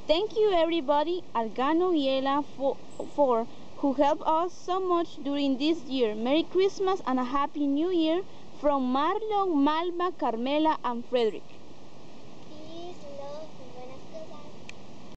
Thank you everybody, Algano y Ella, for who helped us so much during this year. Merry Christmas and a Happy New Year from Marlon, Malva, Carmela, and Frederick.